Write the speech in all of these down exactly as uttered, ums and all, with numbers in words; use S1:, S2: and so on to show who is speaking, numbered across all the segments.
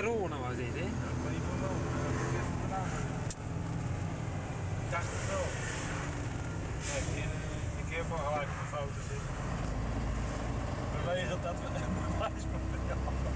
S1: Verona was dit, hè?
S2: Ja, ik weet niet van wel. Ik heb het vandaan. Ik dacht het wel. Kijk, hier, ik heb al gelijk op de foto zitten. Bewegen dat we een bewijsmateriaal hebben.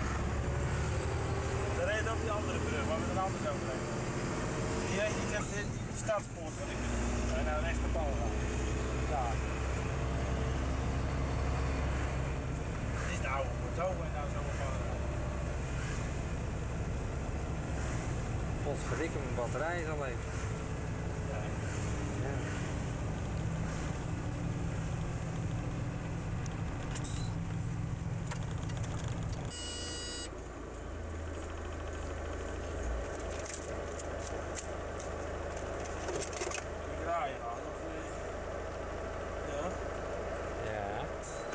S2: Er reed ook die andere brug, waar we de andere kant reden. Die, die, die, die stadspoort wil ik doen. En nou recht de bal gaan. Daar. Dit is de oude Porto en nou zo van.
S1: Potverdikke, mijn batterij is al leeg.
S2: Ja.
S1: Ja.
S2: Draaien gaan of niet? Ja.
S1: Ja.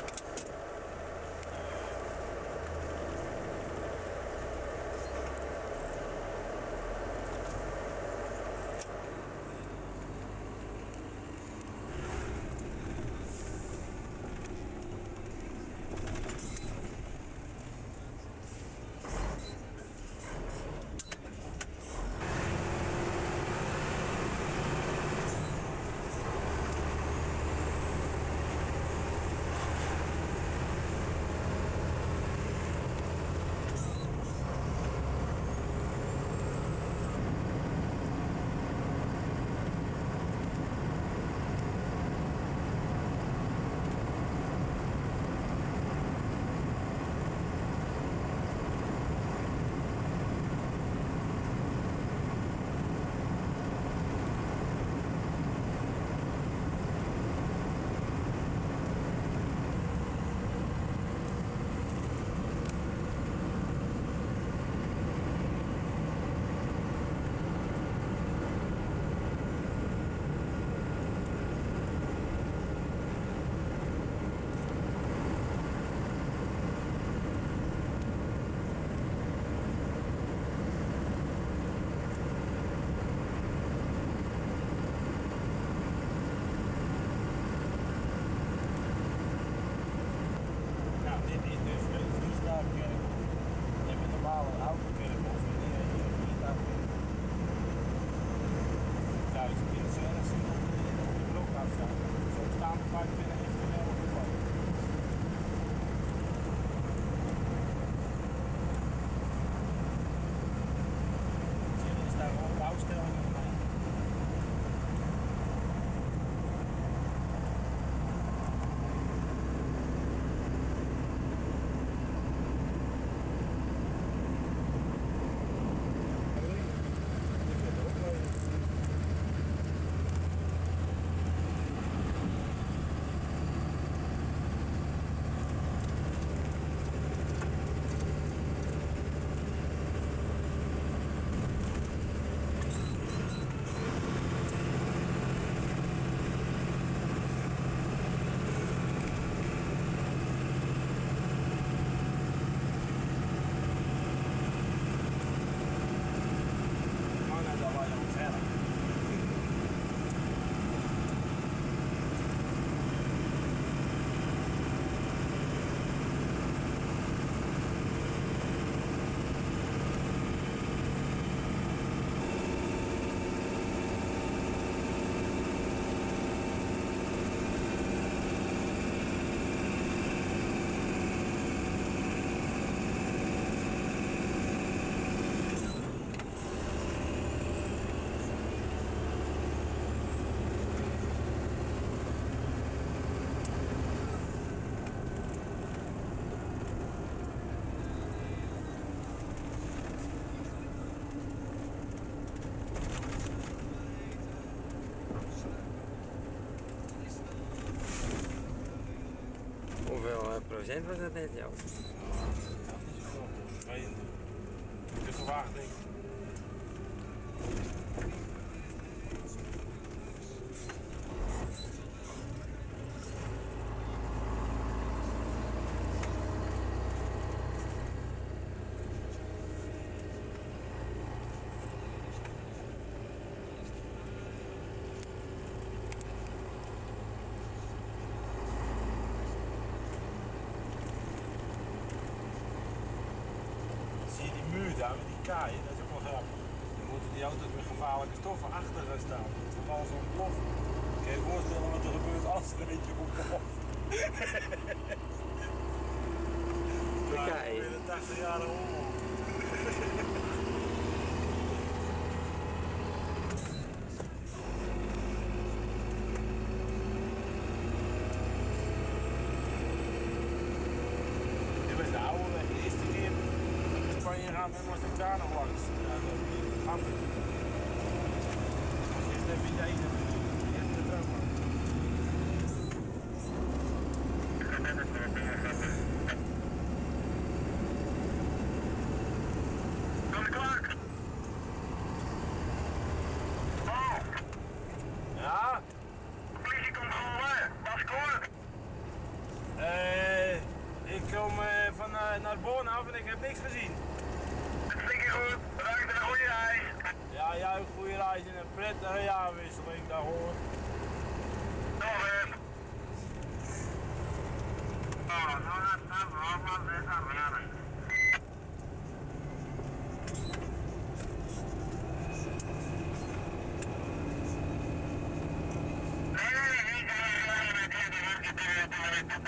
S1: Hoeveel procent was dat net, joh?
S2: Te gewaagd, denk ik. Zie je die muur kaaien, dat is ook wel grappig. Dan moeten die auto's met gevaarlijke stoffen achter gaan staan. Het geval is ontploffen. Kun je je voorstellen wat er gebeurt als er eentje ontploft?
S1: De kaaien.
S2: In de tachtig jaren oorlog. En was ik daar nog langs. Ja, dat gaat het. Als je het even idee hebt, je hebt het ook maar. Kom je klaar? Oh! Ja? Politie komt gewoon waar. Wat scoort? Eh, ik kom uh, van uh, naar Born af en ik heb niks gezien. Hartstikke goed, bedankt en een goede reis. Ja, jij ook goede reis en een prettige jaarwisseling, daar hoor. Nog eens. Oh, nou gaat het allemaal weer aan rennen. Nee, nee, nee, ik ga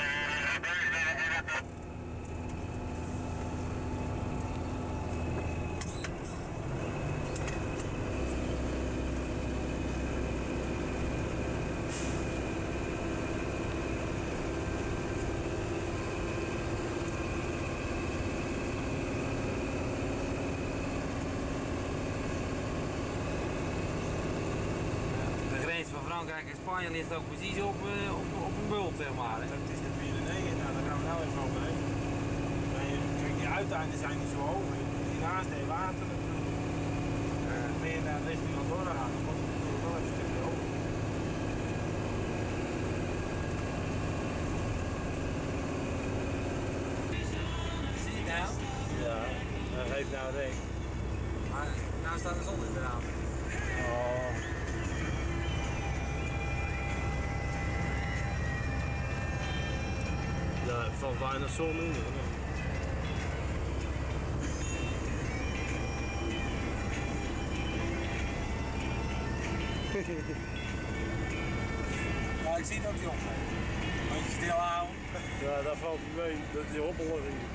S1: van Frankrijk en Spanje ligt ook precies op, uh, op, op een bult, zeg maar. Hè?
S2: Dat is de Pyreneeën, nou daar gaan we nou even overheen. Kijk, die uiteinden zijn niet zo hoog. Hiernaast heeft water natuurlijk. Uh, meer naar richting Andorra gaan, dan wordt het natuurlijk wel even een stukje hoger.
S1: Zie je het nou?
S2: Ja, dat geeft nou recht.
S1: Maar nou staat de zon in de raam.
S2: Oh. Ja, het valt bijna zon in.
S1: Ja, ik zie dat hij opneemt. Moet je stil houden.
S2: Ja, dat valt niet mee. Dat is hoppelig hier.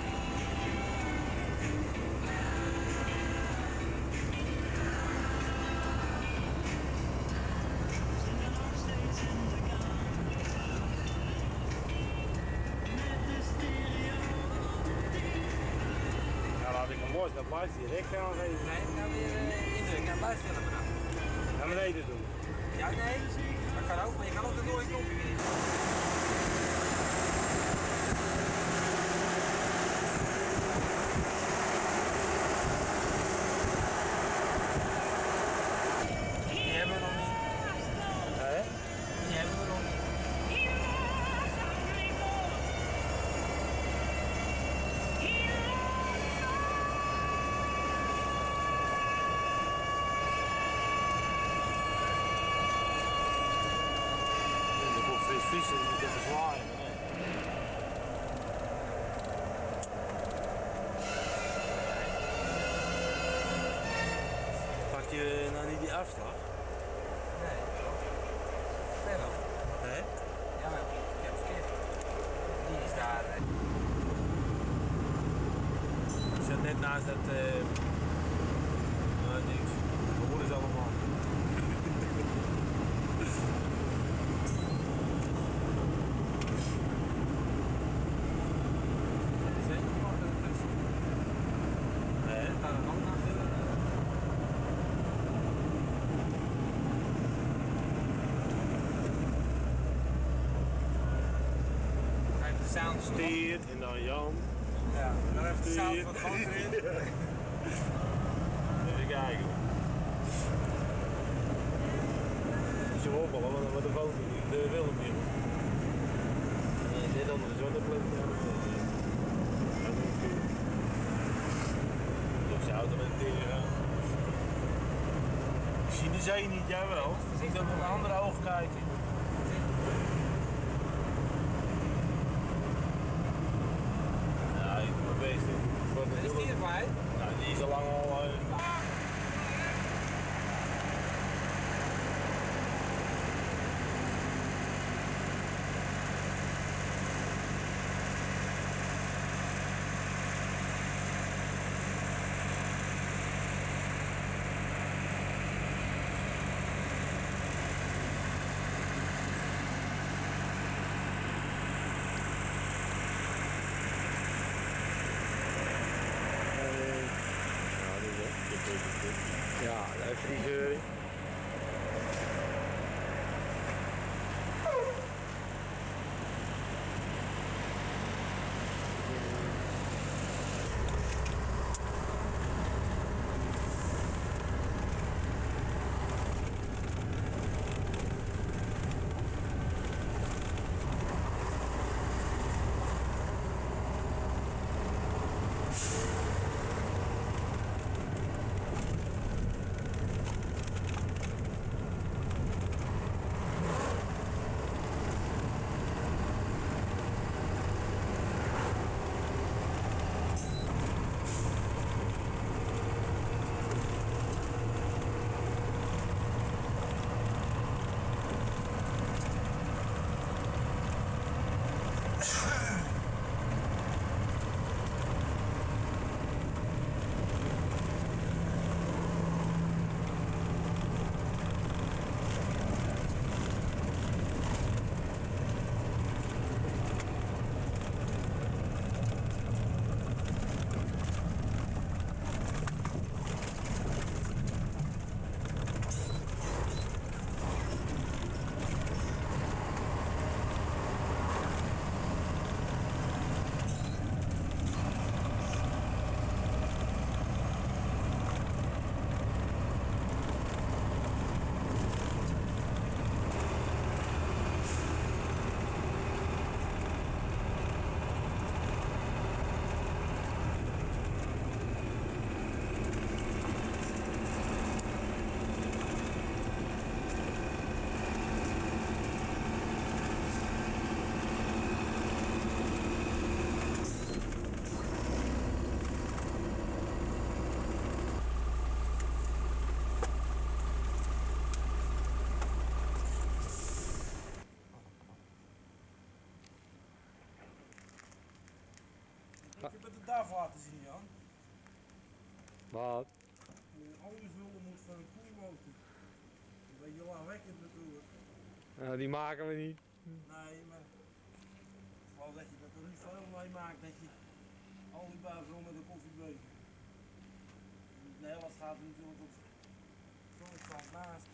S2: Dat blijft hier recht gaan geven.
S1: Nee, ik ga weer uh, indrukken en blijf filmen nou.
S2: Naar beneden doen.
S1: Ja, nee. Dat kan ook, maar je kan ook de dode knopje weer. Die hebben we nog niet.
S2: Hé?
S1: Die hebben we nog niet.
S2: Vissen, die moet even zwaaien. Nee. Pak je nou niet die afslag?
S1: Nee, verder.
S2: Hé?
S1: Ja, maar ik heb verkeerd. Die is daar. Hè.
S2: Ik zit net naast dat. Uh... Nou, niks. We horen ze allemaal. Stier en dan Jan.
S1: Ja, dan even de sound van de motor in.
S2: Even kijken. Ze hoppelen, want dan wordt de foto niet, de wil hem niet. En je zit onder de zonneplek. Dus je auto met de tegen gaan. Ik zie de zee niet, jij wel. Ik moet op een andere oog kijken. Ja, ik doe mijn best.
S1: Is die erbij?
S2: Nou, die is al lang al... Uh...
S3: Ja, even die zeuring. Ik heb het daar laten zien, Jan. Wat?
S2: Hoe je alles willen moet van een koelmotor. Een beetje lachwekkend natuurlijk.
S3: Nou, die maken we niet.
S2: Nee, maar vooral dat je dat er niet veel mee maakt dat je al die buis rond met een koffiebeker. De helft gaat er natuurlijk op zo'n kant naast.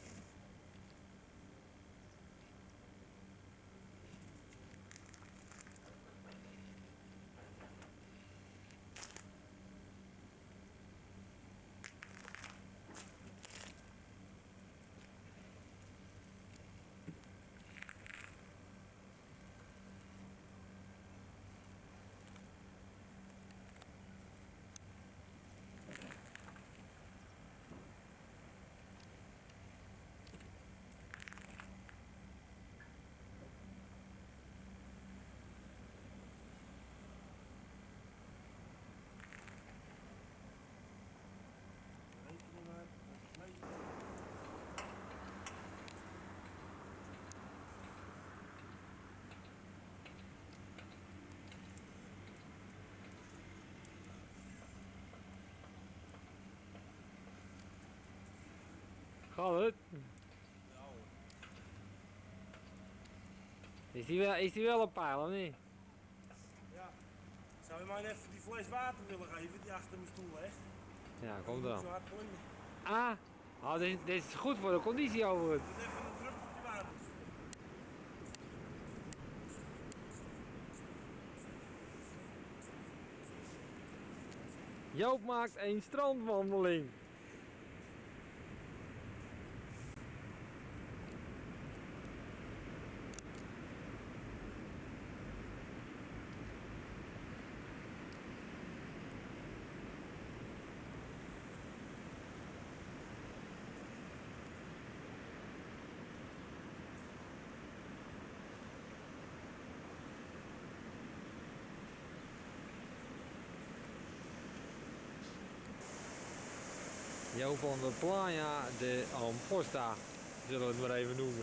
S3: Gaat het? Is die wel, is die wel een pijl of niet?
S2: Ja. Zou je mij even die fles water willen geven die achter mijn stoel ligt?
S3: Ja, kom dan.
S2: Zo hard klimmen.
S3: Ah, oh, dit, dit is goed voor de conditie overigens.
S2: Ik moet even een druppeltje water.
S3: Joop maakt een strandwandeling.
S4: Jo van de Playa de Amposta, zullen we het maar even noemen.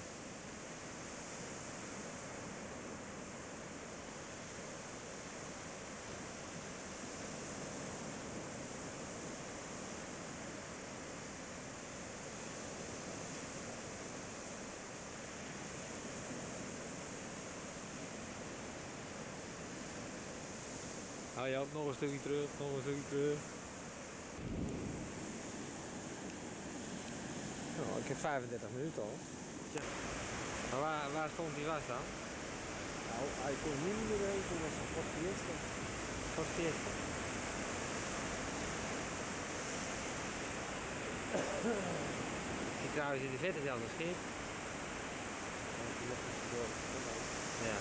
S4: Oh ja, nog een stukje terug, nog een stukje terug. Oh, ik heb vijfendertig minuten al.
S1: Ja.
S4: Maar waar, waar stond hij vast dan?
S3: Nou, hij kon niet meer rijden, toen was hij voor het eerste.
S4: Voor het eerst. Ik zie trouwens in de vette zelfs een schip. Ja.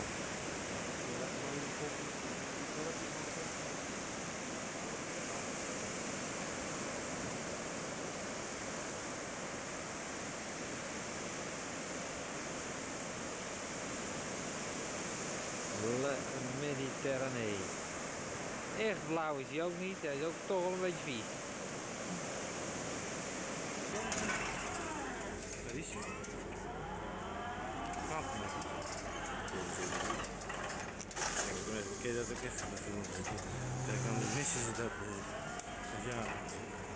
S4: Le Mediterranee. Echt blauw is hij ook niet, hij is ook toch wel een beetje vies.
S1: Daar is hij. Gaat met. Ik doe even een keer dat ik even dat doen. Kijk, dan missen ze dat. Dus ja.